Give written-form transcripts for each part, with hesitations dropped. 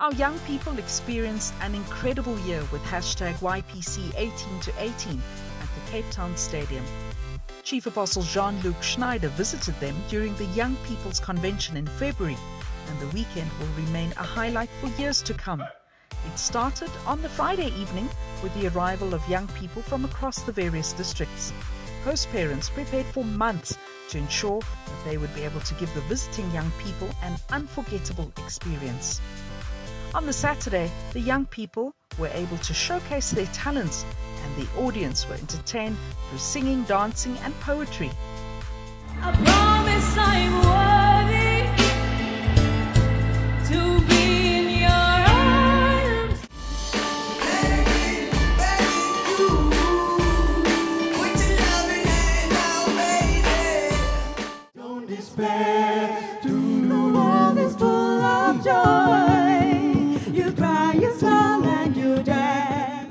Our young people experienced an incredible year with #YPC 18-18 at the Cape Town Stadium. Chief Apostle Jean-Luc Schneider visited them during the Young People's Convention in February, and the weekend will remain a highlight for years to come. It started on the Friday evening with the arrival of young people from across the various districts. Host parents prepared for months to ensure that they would be able to give the visiting young people an unforgettable experience. On the Saturday, the young people were able to showcase their talents, and the audience were entertained through singing, dancing and poetry. I promise I'm worthy to be in your arms. Baby, put your loving hand out, baby. Don't despair, The world is full of joy. You cry, you smile, and you dance.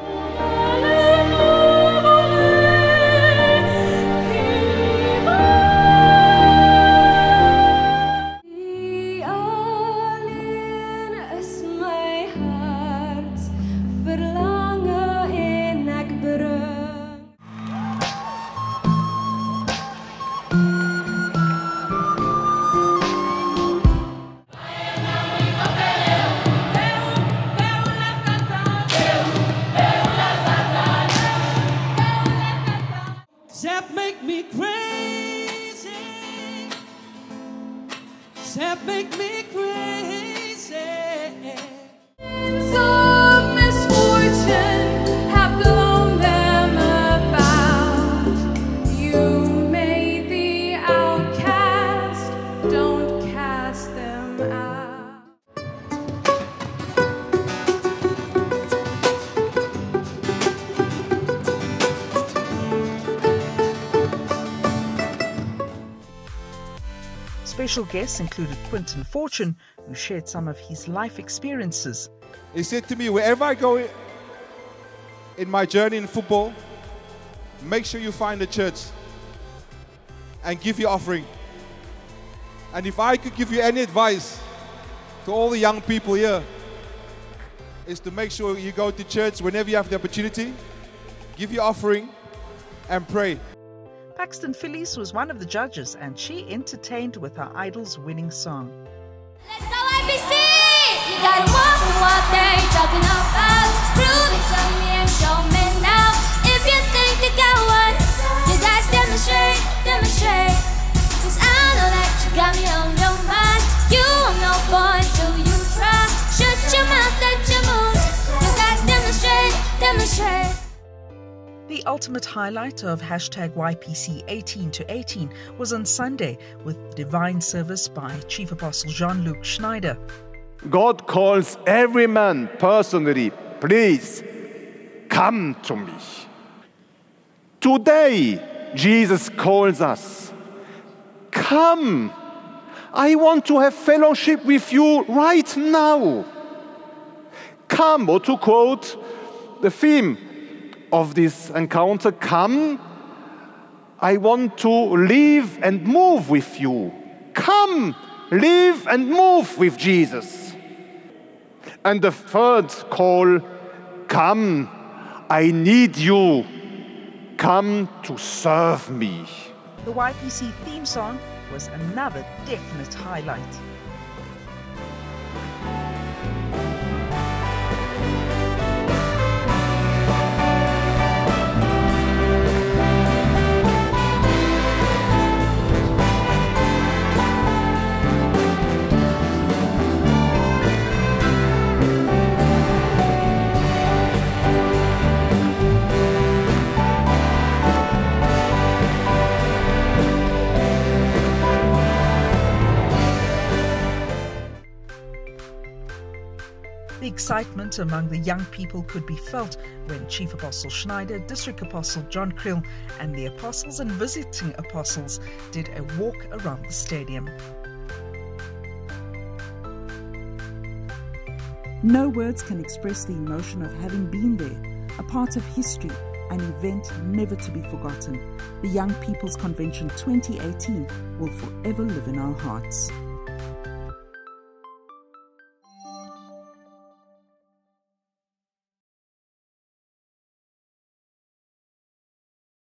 Die alleen is my hart verlange en ek bring. Zap make me crazy. Zap make me crazy. Some misfortune have blown them about. You made the outcast, don't cast them out. Special guests included Quinton Fortune, who shared some of his life experiences. He said to me, wherever I go in my journey in football, make sure you find a church and give your offering. And if I could give you any advice to all the young people here, is to make sure you go to church whenever you have the opportunity, give your offering and pray. Paxton Phillies was one of the judges, and she entertained with her Idol's winning song. Let's go IPC! You gotta walk the walk they talking about. Prove it to me and show me now. If you think you got what, you guys demonstrate, demonstrate. Cause I know that you got me on your mind. You won't know boy till you try. Shut your mouth, let your moves. You guys demonstrate, demonstrate. The ultimate highlight of #YPC 18-18 was on Sunday with divine service by Chief Apostle Jean-Luc Schneider. God calls every man personally, please come to me. Today, Jesus calls us, come. I want to have fellowship with you right now. Come, or to quote the theme of this encounter, come, I want to live and move with you. Come, live and move with Jesus. And the third call, come, I need you. Come to serve me. The YPC theme song was another definite highlight. The excitement among the young people could be felt when Chief Apostle Schneider, District Apostle John Kriel, and the apostles and visiting apostles did a walk around the stadium. No words can express the emotion of having been there, a part of history, an event never to be forgotten. The Young People's Convention 2018 will forever live in our hearts.